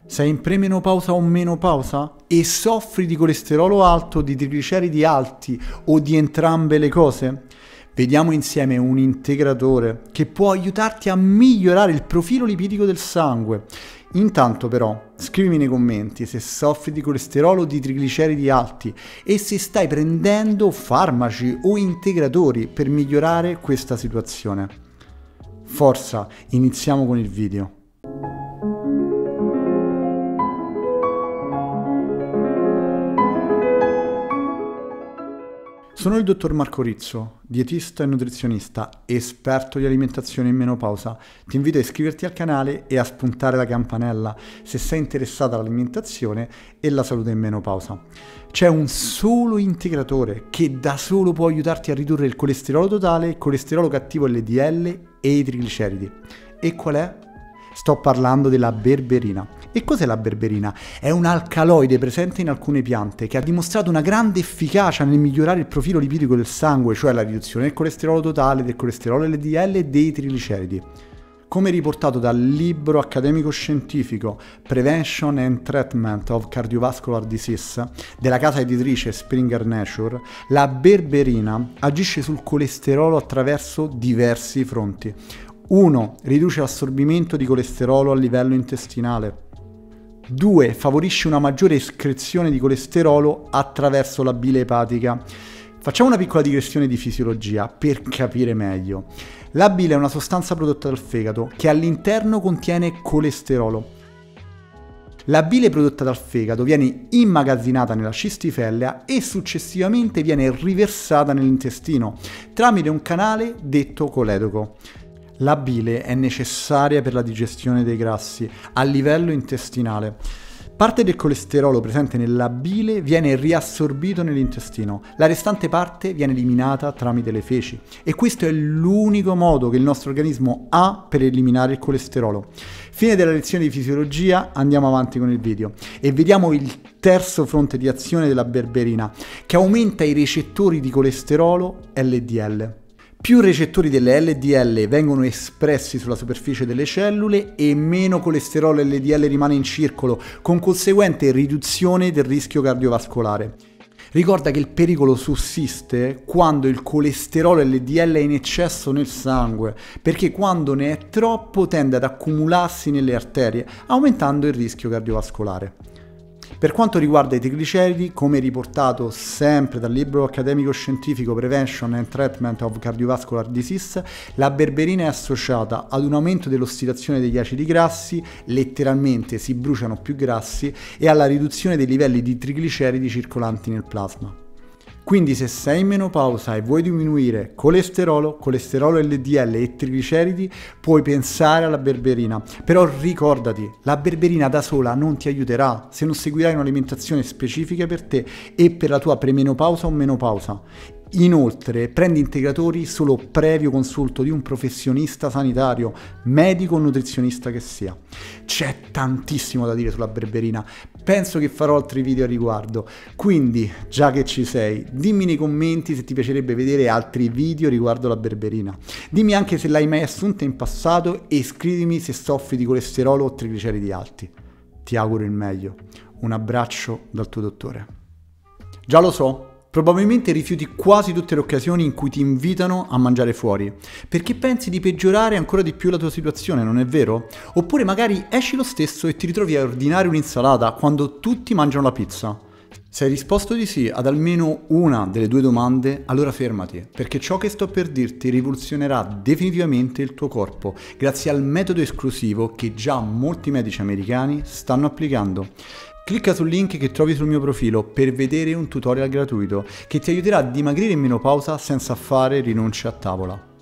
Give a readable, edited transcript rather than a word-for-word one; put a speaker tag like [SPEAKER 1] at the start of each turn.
[SPEAKER 1] Sei in premenopausa o menopausa e soffri di colesterolo alto, di trigliceridi alti o di entrambe le cose? Vediamo insieme un integratore che può aiutarti a migliorare il profilo lipidico del sangue. Intanto però scrivimi nei commenti se soffri di colesterolo o di trigliceridi alti e se stai prendendo farmaci o integratori per migliorare questa situazione. Forza, iniziamo con il video. Sono il dottor Marco Rizzo, dietista e nutrizionista, esperto di alimentazione in menopausa. Ti invito a iscriverti al canale e a spuntare la campanella se sei interessata all'alimentazione e alla salute in menopausa. C'è un solo integratore che da solo può aiutarti a ridurre il colesterolo totale, il colesterolo cattivo LDL e i trigliceridi. E qual è? Sto parlando della berberina. E cos'è la berberina? È un alcaloide presente in alcune piante che ha dimostrato una grande efficacia nel migliorare il profilo lipidico del sangue, cioè la riduzione del colesterolo totale, del colesterolo LDL e dei trigliceridi. Come riportato dal libro accademico scientifico Prevention and Treatment of Cardiovascular Disease della casa editrice Springer Nature, la berberina agisce sul colesterolo attraverso diversi fronti. 1. Riduce l'assorbimento di colesterolo a livello intestinale. 2. Favorisce una maggiore escrezione di colesterolo attraverso la bile epatica. Facciamo una piccola digressione di fisiologia per capire meglio. La bile è una sostanza prodotta dal fegato che all'interno contiene colesterolo. La bile prodotta dal fegato viene immagazzinata nella cistifellea e successivamente viene riversata nell'intestino tramite un canale detto coledoco. La bile è necessaria per la digestione dei grassi a livello intestinale. Parte del colesterolo presente nella bile viene riassorbito nell'intestino, la restante parte viene eliminata tramite le feci e questo è l'unico modo che il nostro organismo ha per eliminare il colesterolo. Fine della lezione di fisiologia, andiamo avanti con il video e vediamo il terzo fronte di azione della berberina che aumenta i recettori di colesterolo LDL. Più recettori delle LDL vengono espressi sulla superficie delle cellule e meno colesterolo LDL rimane in circolo, con conseguente riduzione del rischio cardiovascolare. Ricorda che il pericolo sussiste quando il colesterolo LDL è in eccesso nel sangue, perché quando ne è troppo tende ad accumularsi nelle arterie, aumentando il rischio cardiovascolare. Per quanto riguarda i trigliceridi, come riportato sempre dal libro accademico scientifico Prevention and Treatment of Cardiovascular Disease, la berberina è associata ad un aumento dell'ossidazione degli acidi grassi, letteralmente si bruciano più grassi, e alla riduzione dei livelli di trigliceridi circolanti nel plasma. Quindi se sei in menopausa e vuoi diminuire colesterolo LDL e trigliceridi, puoi pensare alla berberina. Però ricordati, la berberina da sola non ti aiuterà se non seguirai un'alimentazione specifica per te e per la tua premenopausa o menopausa. Inoltre, prendi integratori solo previo consulto di un professionista sanitario, medico o nutrizionista che sia. C'è tantissimo da dire sulla berberina, penso che farò altri video a riguardo, quindi già che ci sei, dimmi nei commenti se ti piacerebbe vedere altri video riguardo la berberina. Dimmi anche se l'hai mai assunta in passato e scrivimi se soffri di colesterolo o trigliceridi alti. Ti auguro il meglio. Un abbraccio dal tuo dottore. Già lo so, probabilmente rifiuti quasi tutte le occasioni in cui ti invitano a mangiare fuori, perché pensi di peggiorare ancora di più la tua situazione, non è vero? Oppure magari esci lo stesso e ti ritrovi a ordinare un'insalata quando tutti mangiano la pizza. Se hai risposto di sì ad almeno una delle due domande, allora fermati, perché ciò che sto per dirti rivoluzionerà definitivamente il tuo corpo, grazie al metodo esclusivo che già molti medici americani stanno applicando. Clicca sul link che trovi sul mio profilo per vedere un tutorial gratuito che ti aiuterà a dimagrire in menopausa senza fare rinunce a tavola.